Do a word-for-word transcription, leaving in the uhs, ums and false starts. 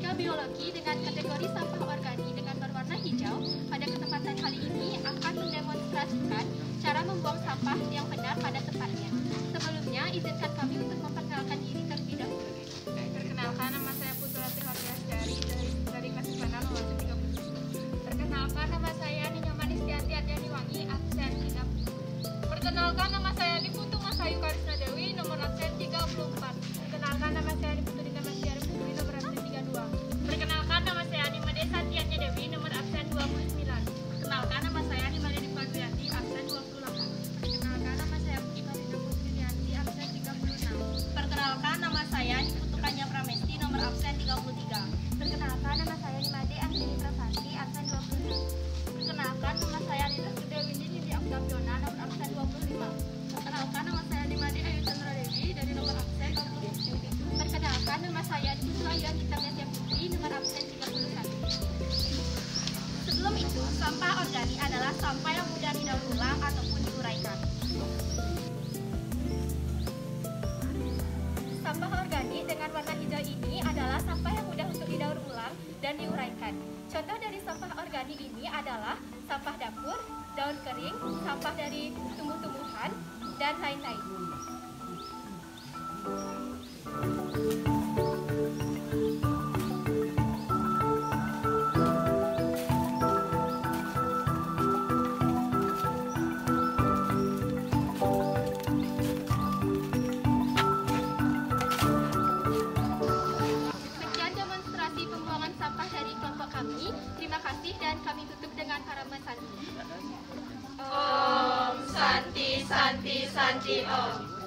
Fisika Biologi dengan kategori sampah organik dengan berwarna hijau pada kesempatan kali ini akan mendemonstrasikan cara membuang sampah yang benar pada tempatnya. Sebelumnya, izinkan kami untuk memperkenalkan diri terlebih dahulu. Perkenalkan, nama saya Puturati Hardiasjari dari dari kelas Pandang nomor tiga puluh tujuh. Perkenalkan, nama saya Nyonya Manis Tiati Ardiani Wangi, absen tiga puluh. Perkenalkan, nama saya Diputu Masayu Karisna Dewi, nomor absen tiga puluh empat. Perkenalkan, nama saya Diputu Dinda Mastiari Putri, nomor absen tiga puluh dua. Perkenalkan, nama saya Nimade Santianya Dewi, nomor absen dua puluh sembilan. Perkenalkan, nama saya Nimade Dipatriati, absen dua puluh delapan. Perkenalkan, nama saya Putri Marina Putrianti, absen tiga puluh enam. Perkenalkan, nama saya Diputu Kanya Pramesti, nomor absen tiga puluh tiga. Perkenalkan, nama saya Nimade Andini Prasasti, absen dua puluh enam. Perkenalkan, nama saya Nina Sudewini Nindi Akdapiona, nomor absen dua puluh lima. Perkenalkan, nama saya Nimade Ayu Chandra Dewi dari nomor absen dua puluh tujuh. Perkenalkan, nama saya Diputu Ayu Anita Metia Putri, nomor absen tiga puluh satu. Sebelum itu, sampah organik adalah sampah yang mudah didaur ulang ataupun diuraikan. Sampah organik dengan warna hijau ini adalah sampah yang mudah untuk didaur ulang dan diuraikan. Contoh dari sampah organik ini adalah sampah dapur, daun kering, sampah dari tumbuh-tumbuhan, dan lain-lain. Sekian demonstrasi pembuangan sampah dari kelompok kami. Terima kasih dan kami tutup dengan harapan santi. Om Santi Santi Santi Om.